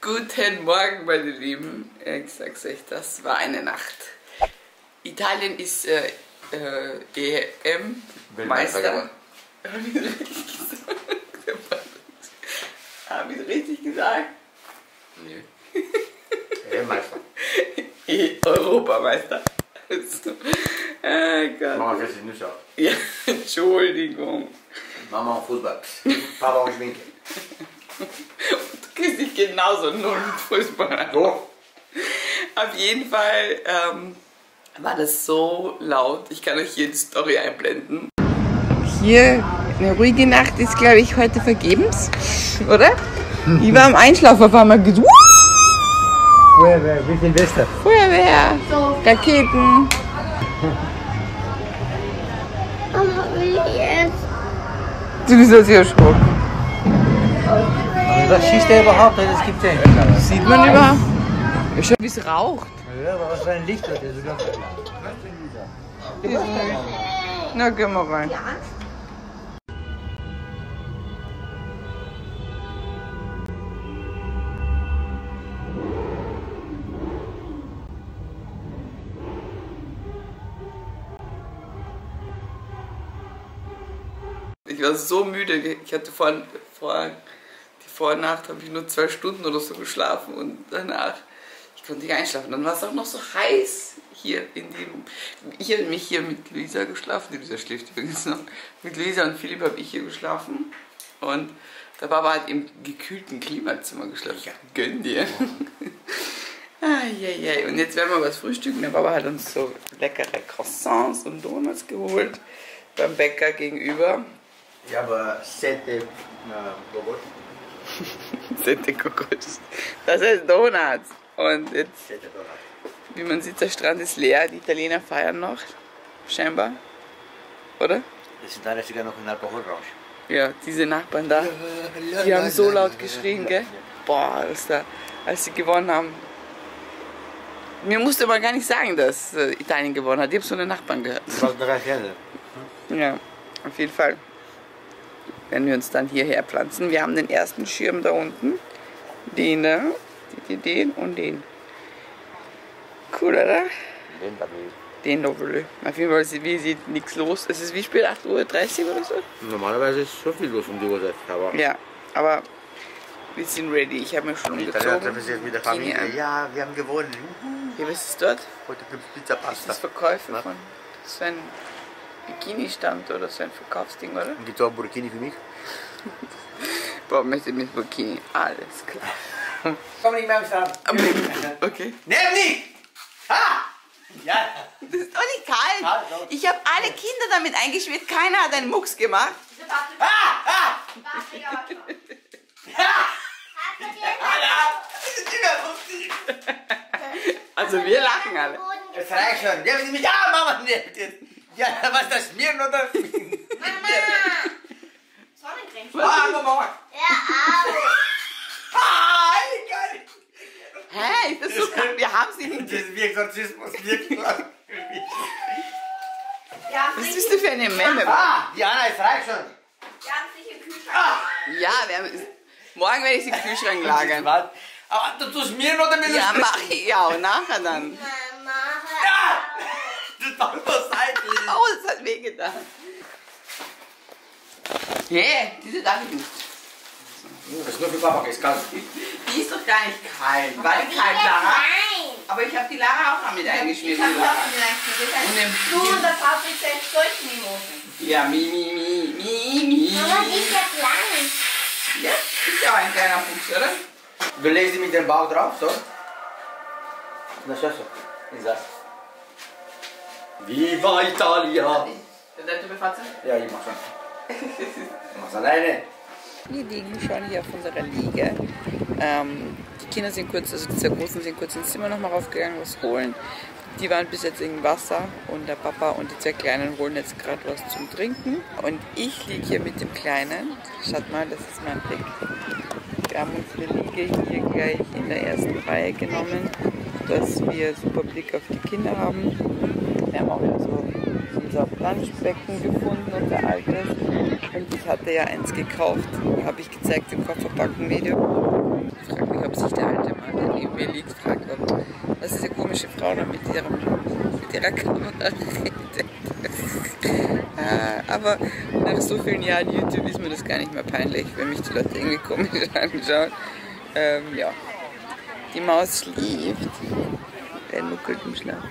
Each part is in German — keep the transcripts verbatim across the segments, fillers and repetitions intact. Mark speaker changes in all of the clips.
Speaker 1: Guten Morgen, meine Lieben. Ich sag's euch, das war eine Nacht. Italien ist äh, äh, E M-Meister. Habe ich richtig gesagt? Habe ich richtig gesagt?
Speaker 2: Nee. E M-Meister.
Speaker 1: E-Europameister. Oh Gott.
Speaker 2: Mama fährt nicht auf.
Speaker 1: Ja, Entschuldigung.
Speaker 2: Mama und Fußball. Papa und Schminke.
Speaker 1: Du gehst nicht genauso null mit Fußball.
Speaker 2: So.
Speaker 1: Auf jeden Fall ähm, war das so laut. Ich kann euch hier die Story einblenden. Hier eine ruhige Nacht ist, glaube ich, heute vergebens, oder? Ich war am Einschlafen, auf einmal gesagt,
Speaker 2: Feuerwehr, wie Silvester.
Speaker 1: Feuerwehr, Raketen.
Speaker 3: Mama, will ich jetzt?
Speaker 1: Du bist jetzt hier erschrocken.
Speaker 2: Was schießt der überhaupt? Das gibt's ja nicht.
Speaker 1: Sieht man überhaupt? Ja, schon wie es raucht.
Speaker 2: Ja, aber was für ein Licht hat der sogar.
Speaker 1: Na, gehen wir rein. Ich war so müde. Ich hatte vor, vor die Vornacht habe ich nur zwei Stunden oder so geschlafen und danach ich konnte nicht einschlafen. Dann war es auch noch so heiß hier in dem. Ich habe mich hier mit Luisa geschlafen. Die Luisa schläft übrigens noch. Mit Luisa und Philipp habe ich hier geschlafen und der Papa hat im gekühlten Klimazimmer geschlafen. Ja, gönn dir. Ah, yeah, yeah. Und jetzt werden wir was frühstücken. Der Papa hat uns so leckere Croissants und Donuts geholt beim Bäcker gegenüber.
Speaker 2: Ja, aber Sette Gogol.
Speaker 1: Sette Gogol. Das heißt Donuts. Und jetzt, wie man sieht, der Strand ist leer. Die Italiener feiern noch. Scheinbar. Oder?
Speaker 2: Das sind alle sogar noch in Alkoholrausch.
Speaker 1: Ja, diese Nachbarn da. Die haben so laut geschrien, gell? Boah, als, da, als sie gewonnen haben. Mir musste aber gar nicht sagen, dass äh, Italien gewonnen hat. Ich habe so eine Nachbarn gehört. Ja, auf jeden Fall werden wir uns dann hierher pflanzen. Wir haben den ersten Schirm da unten. Den da, den, den und den. Cool, oder?
Speaker 2: Den da
Speaker 1: Den da will ich. Auf jeden Fall wie sieht nichts los. Es ist wie spät, acht Uhr dreißig oder so?
Speaker 2: Normalerweise ist so viel los um die Uhrzeit. Aber
Speaker 1: Ja, aber wir sind ready. Ich habe mir schon
Speaker 2: die Italiener
Speaker 1: umgezogen.
Speaker 2: treffen sich jetzt mit der Familie.
Speaker 1: Bikini an.
Speaker 2: Ja, wir haben gewonnen.
Speaker 1: Hier, was ist dort?
Speaker 2: Heute gibt es Pizza
Speaker 1: Das ist
Speaker 2: Pasta.
Speaker 1: Verkäufe
Speaker 2: Na?
Speaker 1: von. Das ist so ein Bikini-Stand oder so ein Verkaufsding, oder?
Speaker 2: Gibt es auch Burkini für mich?
Speaker 1: Boah, möchte mit Bikini. Alles klar.
Speaker 2: Komm nicht mehr am Strand.
Speaker 1: Okay.
Speaker 2: Nimm nicht! Ha! Ja!
Speaker 1: Das ist doch nicht kalt.
Speaker 2: Kalt, doch.
Speaker 1: Ich habe alle Kinder damit eingeschmiert. Keiner hat einen Mucks gemacht.
Speaker 2: Ah! Ah!
Speaker 1: Also wir lachen alle.
Speaker 2: Es reicht schon. Ja, Sie mich ja, Mama. Ja, was ist das? Mir oder?
Speaker 3: Mama! Sonnencreme.
Speaker 2: Ah, Mama.
Speaker 3: Ja, auch.
Speaker 2: Ah, geil.
Speaker 1: Hä, ist das so kalt? Wir haben sie nicht.
Speaker 2: Das ist wie Exorzismus. Wirklich.
Speaker 3: Ja,
Speaker 1: Was bist du für eine Memme?
Speaker 2: Ah, Diana, es reicht schon.
Speaker 3: Wir haben sich im Kühlschrank.
Speaker 2: Ah.
Speaker 1: Ja, wir haben, morgen werde ich sie im Kühlschrank lagern.
Speaker 2: Aber du tust mir oder mir
Speaker 1: Ja, mach ich ja auch nachher dann.
Speaker 3: Mama,
Speaker 2: Ja! Das war nur seitlich.
Speaker 1: Oh, das hat wehgetan. Nee, diese darf ich nicht.
Speaker 2: Das ist nur für Papa, ist kalt.
Speaker 1: Die ist doch gar nicht kalt. War die kalt, Lara?
Speaker 3: Nein!
Speaker 1: Aber ich habe die Lara auch noch mit eingeschmiert.
Speaker 3: Ich habe auch mit eingeschmiert.
Speaker 1: Und im-
Speaker 3: Du und der Patrick sind solche Mimosen.
Speaker 1: Ja, mi, mi, mi, mi, mi.
Speaker 3: Mama, die ist ja klein.
Speaker 1: Ja, ist ja auch ein kleiner Fuchs, oder?
Speaker 2: Du legst sie mit dem Bauch drauf, so? Na, schau so. In das. Viva Italia!
Speaker 1: Seid ihr befatzt?
Speaker 2: Ja, ich mach schon. Ich mach's alleine.
Speaker 1: Wir liegen schon hier auf unserer Liege. Ähm, die Kinder sind kurz, also die zwei Großen sind kurz ins Zimmer nochmal raufgegangen, was holen. Die waren bis jetzt im Wasser und der Papa und die zwei Kleinen holen jetzt gerade was zum Trinken. Und ich liege hier mit dem Kleinen. Schaut mal, das ist mein Blick. Wir haben unsere Liege hier gleich in der ersten Reihe genommen, dass wir super Blick auf die Kinder haben. Wir haben auch wieder so unser Planschbecken gefunden, unser altes. Und ich hatte ja eins gekauft, habe ich gezeigt im Kofferpacken-Video. Ich frage mich, ob sich der alte Mann, der neben mir liegt, fragt, ob, was diese komische Frau da mit, ihrem, mit ihrer Kamera redet. Aber nach so vielen Jahren YouTube ist mir das gar nicht mehr peinlich, wenn mich die Leute irgendwie komisch anschauen. Ähm, ja. Die Maus schläft. Er nuckelt im Schlaf.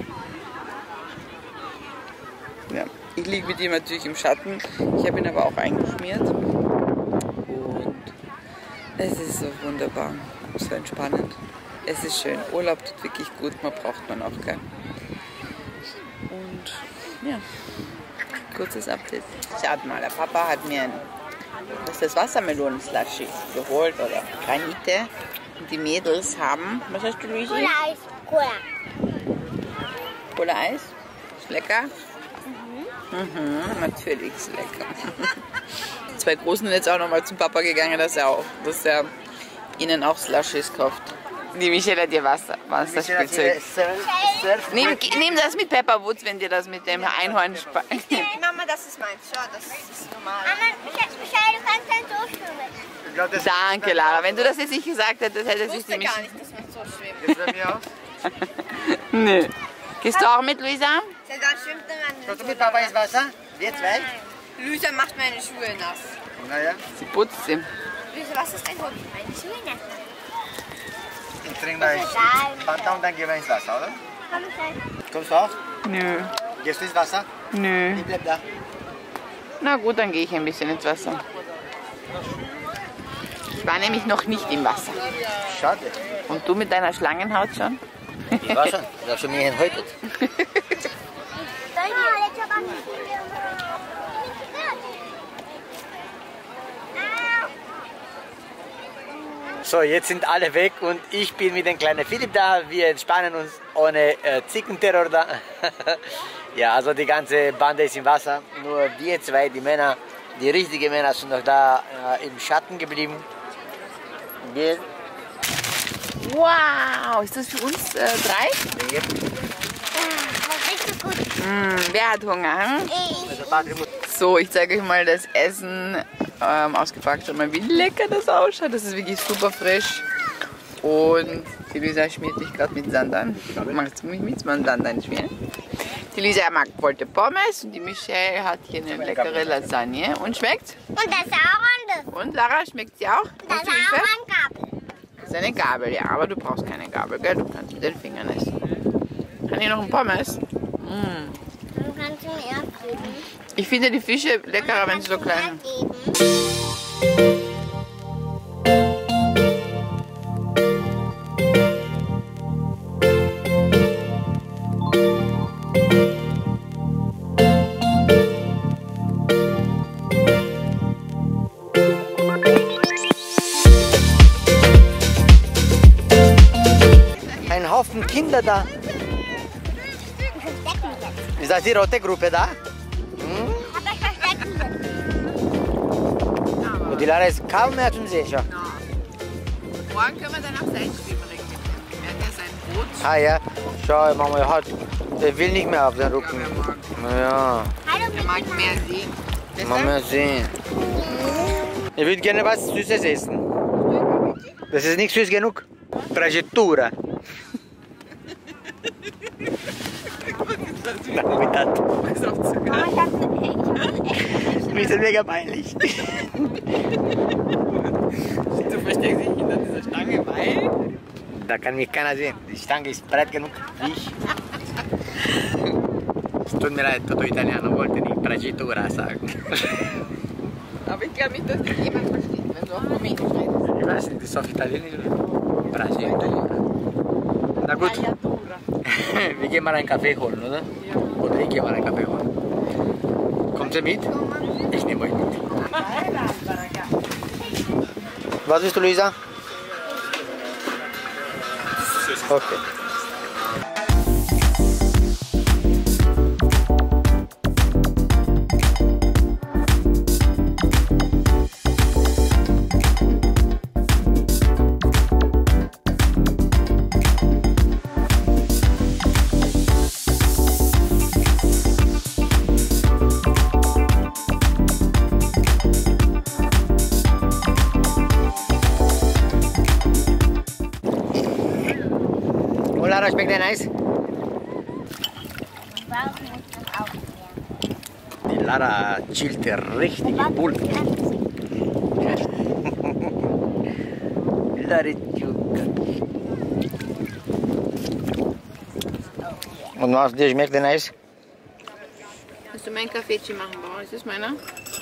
Speaker 1: Ja. Ich liege mit ihm natürlich im Schatten. Ich habe ihn aber auch eingeschmiert. Und es ist so wunderbar. So entspannend. Es ist schön. Urlaub tut wirklich gut. Man braucht man auch keinen. Und ja. Kurzes Update. Schaut mal, der Papa hat mir ein, was ist das, Wassermelonen-Slushy geholt oder Granite. Und die Mädels haben, was hast du, Luigi?
Speaker 3: Cola-Eis. Cola.
Speaker 1: Cola-Eis? Ist lecker? Mhm. Mhm, natürlich ist lecker. Die zwei Großen sind jetzt auch nochmal zum Papa gegangen, dass er auch, dass er ihnen auch Slushies kauft. Die Michelle hat dir Wasser, Wasserspielzeug. Nimm, nimm das mit Pepperwoods, wenn dir das mit dem Einhorn spart.
Speaker 3: Mama, das ist meins. Schau, das ist normal. Mama, Michelle, du kannst dann so schwimmen.
Speaker 1: Danke, Lara. Wenn du das jetzt nicht gesagt hättest, hätte
Speaker 3: Ich
Speaker 1: sich
Speaker 3: wusste
Speaker 1: die
Speaker 3: gar
Speaker 1: Michelle...
Speaker 3: nicht, dass man so schwimmt.
Speaker 2: Jetzt bei mir auch.
Speaker 1: Nö. Gehst du auch mit, Luisa?
Speaker 3: Dann schwimmt man
Speaker 2: Schaut du mit Papa ins Wasser? Wir zwei?
Speaker 3: Luisa macht meine Schuhe nass.
Speaker 2: Naja.
Speaker 1: Sie putzt sie.
Speaker 3: Luisa, was ist dein Hobby? Meine Schuhe nass.
Speaker 2: Ich trinke mal Fanta und dann gehen wir ins Wasser, oder?
Speaker 3: Komm, Michelle.
Speaker 2: Kommst du auch?
Speaker 1: Nö.
Speaker 2: Gehst du ins Wasser?
Speaker 1: Nö.
Speaker 2: Ich bleib da.
Speaker 1: Na gut, dann gehe ich ein bisschen ins Wasser. Ich war nämlich noch nicht im Wasser.
Speaker 2: Schade.
Speaker 1: Und du mit deiner Schlangenhaut schon?
Speaker 2: Ich war schon. Ich habe schon mich enthäutet. So, jetzt sind alle weg und ich bin mit dem kleinen Philipp da. Wir entspannen uns ohne äh, Zickenterror da. Ja, also die ganze Bande ist im Wasser. Nur wir zwei, die Männer, die richtigen Männer sind noch da äh, im Schatten geblieben. Wir...
Speaker 1: Wow, ist das für uns äh, drei?
Speaker 2: Ja.
Speaker 3: Richtig gut.
Speaker 1: Mm, wer hat Hunger? Hm?
Speaker 3: Ich.
Speaker 1: So, ich zeige euch mal das Essen ähm, ausgepackt. Schaut mal, wie lecker das ausschaut. Das ist wirklich super frisch. Und die Luisa schmiert sich gerade mit Sand an. Macht mich mit Sand anschmieren. Die Luisa mag wollte Pommes und die Michelle hat hier eine leckere Lasagne. Und schmeckt?
Speaker 3: Und das ist auch anders.
Speaker 1: Und Lara, schmeckt sie auch?
Speaker 3: Das
Speaker 1: Und
Speaker 3: ist
Speaker 1: Hilfe?
Speaker 3: auch ein Gabel.
Speaker 1: Das ist eine Gabel, ja, aber du brauchst keine Gabel, gell? Du kannst mit den Fingern essen. Kann ich noch ein Pommes? Mm.
Speaker 3: Du kannst mir erst geben.
Speaker 1: Ich finde die Fische leckerer, wenn sie so klein sind.
Speaker 2: Ein Haufen Kinder da. Ist das die rote Gruppe da? Hm?
Speaker 3: Aber ich verstecke mich.
Speaker 2: Und die Lara ist kaum mehr zum Sehen. Schau.
Speaker 1: Morgen können wir dann auf Seilschwimmen. Er hat ja sein Boot.
Speaker 2: Ah ja, schau, Mama, er hat, der will nicht mehr auf den Rücken. Ja,
Speaker 3: Hallo,
Speaker 1: Er mag mehr sehen.
Speaker 2: mal mehr sehen. Ich würde gerne was Süßes essen. Das ist nicht süß genug. Tragettura. Nein, mit das.
Speaker 1: Ist auch zu
Speaker 3: Mama, ich hab eine
Speaker 2: Mir ist das mega peinlich.
Speaker 1: Du versteckst dich hinter dieser Stange, weil...
Speaker 2: Da kann mich keiner sehen. Die Stange ist breit genug wie ich. Es tut mir leid, Toto Italiano wollte nicht Tragettura sagen.
Speaker 1: Aber ich glaube nicht, dass dich jemand versteht, wenn du auf Rumänisch redest.
Speaker 2: Ich weiß nicht, ist auf Italienisch oder? Tragettura. Na gut. Wir gehen mal einen Kaffee holen, oder?
Speaker 1: Ja.
Speaker 2: Oder ich gehe mal einen Kaffee holen. Kommt ihr mit? Ich nehme euch mit. Was willst du, Luisa? Okay. Lara, schmeckt dein Eis? Die Lara chillt richtig im Pool. Und was dir schmeckt dein Eis?
Speaker 1: Hast du meinen Kaffee machen wollen? Ist das meiner?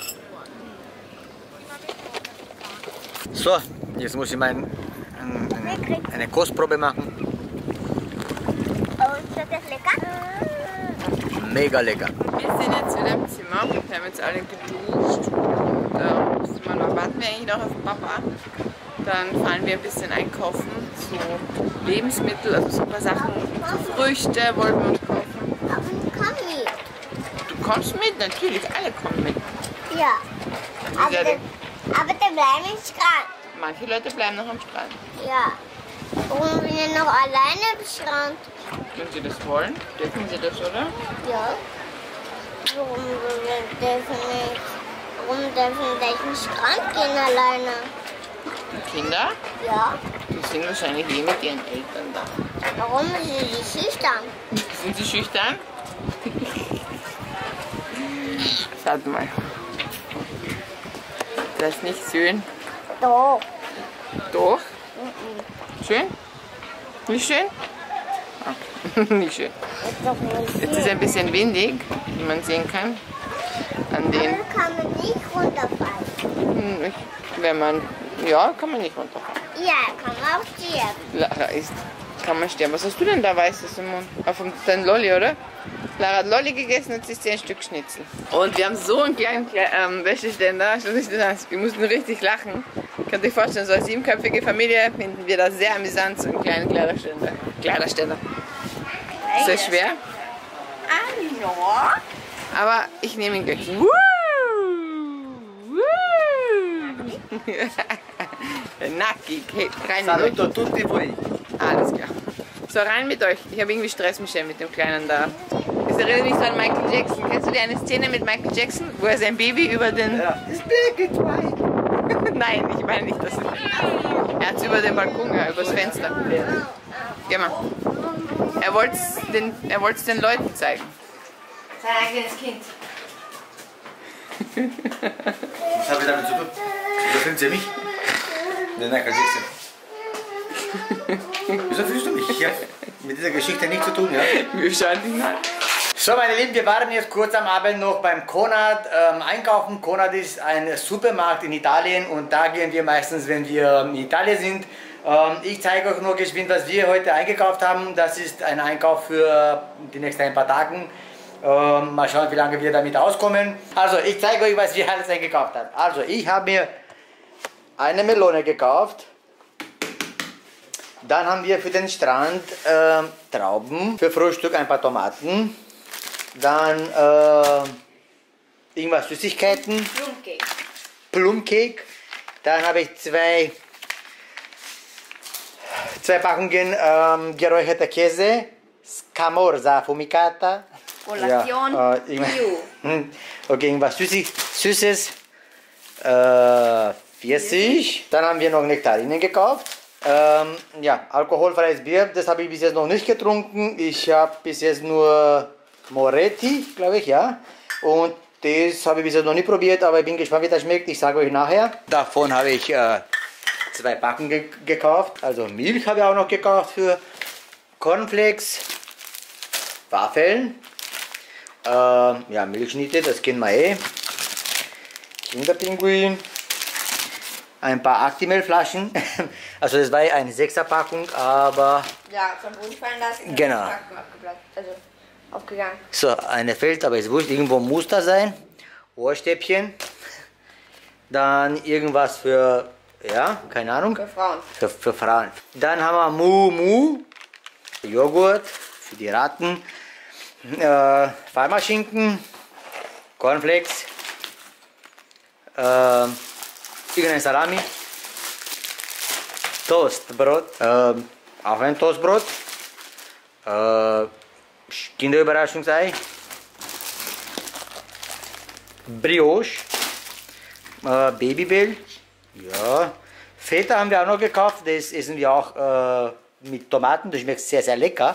Speaker 2: So, jetzt muss ich mein, eine, eine Kostprobe machen.
Speaker 3: Oh, ist das lecker?
Speaker 2: Mega lecker.
Speaker 1: Wir sind jetzt wieder im Zimmer. Wir haben jetzt alle geduscht. Und äh, müssen wir noch, warten wir eigentlich noch auf den Papa. Dann fahren wir ein bisschen einkaufen. So Lebensmittel, also so ein paar Sachen. So Früchte wollten wir uns kaufen.
Speaker 3: Aber ich komm mit.
Speaker 1: Du kommst mit? Natürlich, alle kommen mit.
Speaker 3: Ja. Aber
Speaker 1: Ja,
Speaker 3: der, aber der bleibt im Strand.
Speaker 1: Manche Leute bleiben noch am Strand.
Speaker 3: Ja. Warum bin ich noch alleine am Strand?
Speaker 1: Wenn sie das wollen, dürfen sie das, oder?
Speaker 3: Ja. Warum dürfen nicht? Warum dürfen wir nicht am Strand gehen alleine?
Speaker 1: Die Kinder,
Speaker 3: Ja.
Speaker 1: die sind wahrscheinlich eh mit ihren Eltern da.
Speaker 3: Warum sind sie schüchtern?
Speaker 1: Sind sie schüchtern? Schaut mal. Das ist nicht schön.
Speaker 3: Doch.
Speaker 1: Doch? Schön? Nicht schön? Okay. Nicht schön.
Speaker 3: Ist doch nicht
Speaker 1: Jetzt ist es ein bisschen windig, wie man sehen kann. An den,
Speaker 3: Dann kann man nicht runterfallen.
Speaker 1: Hm, ich- wenn man, ja, kann man nicht runterfallen.
Speaker 3: Ja, kann man auch sterben.
Speaker 1: Lara ist, kann man sterben. Was hast du denn da Weißes im Mund? Auf dem- dein Lolli, oder? Lara hat Lolli gegessen, jetzt isst sie ein Stück Schnitzel. Und wir haben so einen kleinen Kle- ähm, Wäscheständer. Schau dich das an. Wir mussten richtig lachen. Könnt ihr euch vorstellen, so als siebenköpfige Familie finden wir das sehr amüsant, so einen kleinen Kleiderständer. Kleiderständer. Ist das schwer?
Speaker 3: Ah,
Speaker 1: Aber ich nehme ihn gleich. Woo! Woo! Nackig. Hey, rein mit euch.
Speaker 2: Saluto tutti voi.
Speaker 1: Alles klar. So, rein mit euch. Ich habe irgendwie Stress, Michelle, mit dem Kleinen da. Das erinnert mich so an Michael Jackson. Kennst du die eine Szene mit Michael Jackson, wo er sein Baby über den...
Speaker 2: Ja. It's big, it's white.
Speaker 1: Nein, ich meine nicht das. Er hat es über den Balkon, ja, übers Fenster. Geh mal. Er wollte es den, er wollt's den Leuten zeigen.
Speaker 3: sein eigenes Kind.
Speaker 2: Was habe ich damit zu tun? Wieso filmt sie mich? Nein, nein, kann ich nicht. Wieso filmst du mich? Ja, mit dieser Geschichte nichts zu tun, ja?
Speaker 1: Wir schauen ihn an.
Speaker 2: So, meine Lieben, wir waren jetzt kurz am Abend noch beim Conad ähm, einkaufen. Conad ist ein Supermarkt in Italien und da gehen wir meistens, wenn wir in Italien sind. Ähm, ich zeige euch nur geschwind, was wir heute eingekauft haben. Das ist ein Einkauf für die nächsten ein paar Tagen. Ähm, mal schauen, wie lange wir damit auskommen. Also, ich zeige euch, was wir alles eingekauft haben. Also, ich habe mir eine Melone gekauft. Dann haben wir für den Strand äh, Trauben, für Frühstück ein paar Tomaten. Dann äh, irgendwas Süßigkeiten.
Speaker 3: Plumcake.
Speaker 2: Plumcake. Dann habe ich zwei, zwei Packungen ähm, geräucherter Käse. Scamorza affumicata.
Speaker 3: Collation
Speaker 2: Ja, äh, irgendwas-
Speaker 3: Bio.
Speaker 2: Okay, irgendwas Süßig, Süßes. Äh, Pfirsich. Dann haben wir noch Nektarinen gekauft. Ähm, ja, alkoholfreies Bier, das habe ich bis jetzt noch nicht getrunken. Ich habe bis jetzt nur Moretti, glaube ich, ja. Und das habe ich bis jetzt noch nicht probiert, aber ich bin gespannt, wie das schmeckt. Ich sage euch nachher. Davon habe ich äh, zwei Packen ge gekauft. Also Milch habe ich auch noch gekauft für Cornflakes, Waffeln, äh, ja, Milchschnitte, das kennen wir eh. Kinderpinguin. Ein paar Actimel-Flaschen. Also das war eine Sechser-Packung, aber
Speaker 3: Ja, vom Boden fallen lassen.
Speaker 2: Genau.
Speaker 3: Abgeblatt, also aufgegangen.
Speaker 2: so, eine fällt, aber ist wurscht, irgendwo muss da sein. Ohrstäbchen. Dann irgendwas für, ja, keine Ahnung.
Speaker 3: Für Frauen.
Speaker 2: Für, für Frauen. Dann haben wir Mu Mu, Joghurt für die Ratten, äh, Parmaschinken, Cornflakes, äh, irgendein Salami, Toastbrot, äh, auch ein Toastbrot, äh, Kinderüberraschungsei, Brioche, äh, Babybell, ja, Feta haben wir auch noch gekauft, das essen wir auch äh, mit Tomaten, das schmeckt sehr, sehr lecker.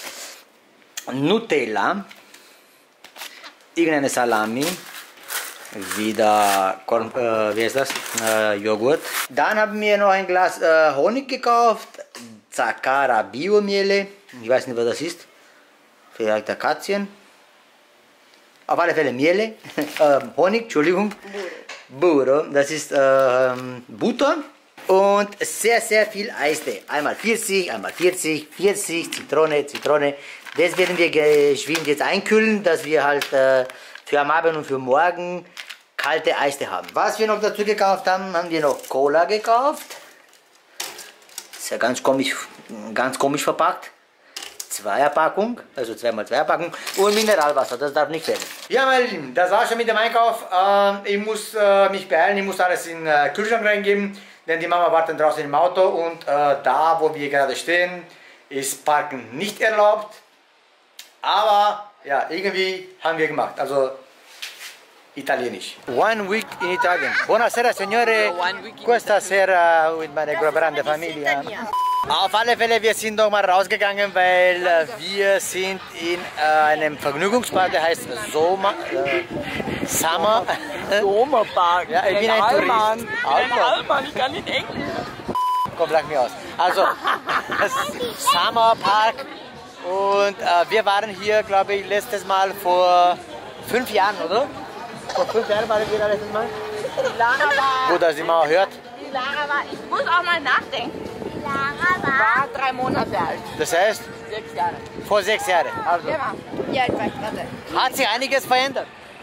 Speaker 2: Nutella, irgendeine Salami, wieder Korn, äh, wie heißt das? Äh, Joghurt. Dann haben wir noch ein Glas äh, Honig gekauft, Zaccara Biomiele, ich weiß nicht, was das ist, vielleicht Akazien. Auf alle Fälle Miele, äh, Honig, Entschuldigung, Burro, das ist äh, Butter und sehr, sehr viel Eistee. Einmal vierzig, einmal vierzig, vierzig, Zitrone, Zitrone. Das werden wir geschwind jetzt einkühlen, dass wir halt äh, für am Abend und für morgen kalte Eistee haben. Was wir noch dazu gekauft haben, haben wir noch Cola gekauft. Ist ja ganz komisch, ganz komisch verpackt. Zweierpackung, also zweimal Zweierpackung und Mineralwasser, das darf nicht fehlen. Ja, meine Lieben, das war's schon mit dem Einkauf. Ähm, ich muss äh, mich beeilen, ich muss alles in den äh, Kühlschrank reingeben, denn die Mama wartet draußen im Auto und äh, da, wo wir gerade stehen, ist Parken nicht erlaubt. Aber ja, irgendwie haben wir gemacht, also italienisch. One week in Italien. Buonasera, signore. Questa sera mit meiner grande Familie. Auf alle Fälle, wir sind doch mal rausgegangen, weil äh, wir sind in äh, einem Vergnügungspark, der heißt Soma, äh, Summer.
Speaker 1: Sommerpark.
Speaker 2: Ja, ich bin ein
Speaker 1: Allmann.
Speaker 2: Tourist.
Speaker 1: Ich bin ein Allmann, ich kann nicht Englisch.
Speaker 2: Komm, lach mich aus. Also, Summer Park und äh, wir waren hier, glaube ich, letztes Mal vor fünf Jahren, oder? Vor fünf Jahren waren wir da letztes Mal.
Speaker 4: Die Lara war,
Speaker 2: Gut, dass die Mauer hört.
Speaker 4: die Lara war, ich muss auch mal nachdenken,
Speaker 3: Lara war.
Speaker 4: war drei Monate alt,
Speaker 2: Das heißt,
Speaker 4: sechs Jahre.
Speaker 2: vor sechs Jahren. Also,
Speaker 4: Genau. Wie alt war ich gerade?
Speaker 2: hat sich einiges verändert.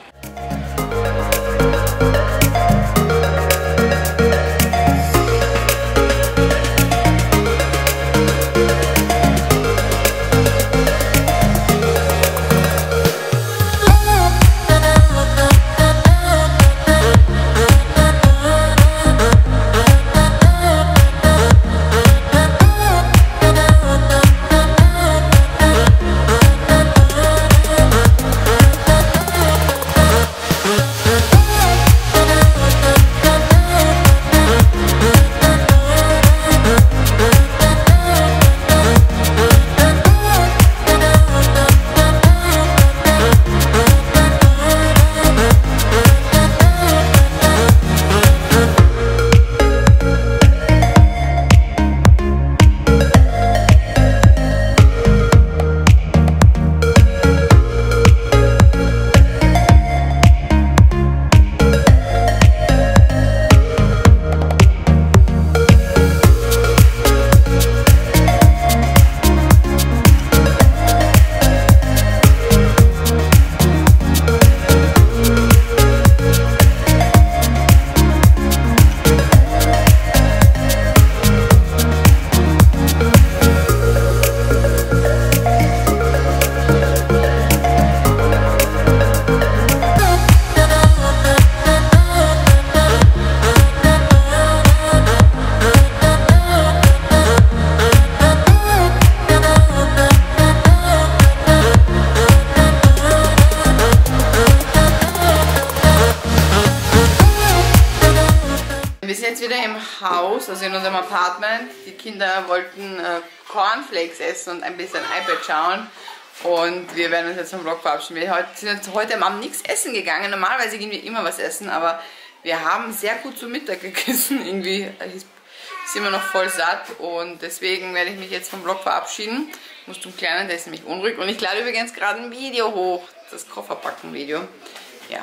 Speaker 1: Haus, also in unserem Apartment. Die Kinder wollten äh, Cornflakes essen und ein bisschen iPad schauen. Und wir werden uns jetzt vom Vlog verabschieden. Wir sind jetzt heute am Abend nichts essen gegangen. Normalerweise gehen wir immer was essen, aber wir haben sehr gut zu Mittag gegessen. Irgendwie ist immer noch voll satt und deswegen werde ich mich jetzt vom Vlog verabschieden. Ich muss zum Kleinen, der ist nämlich unruhig. Und ich lade übrigens gerade ein Video hoch, das Kofferpacken-Video. Ja.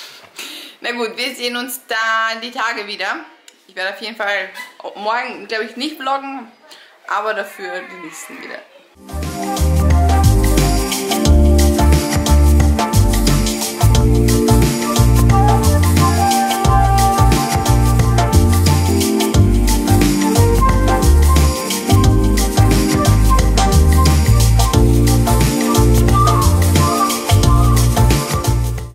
Speaker 1: Na gut, wir sehen uns dann die Tage wieder. Ich werde auf jeden Fall morgen, glaube ich, nicht vloggen, aber dafür die nächsten wieder.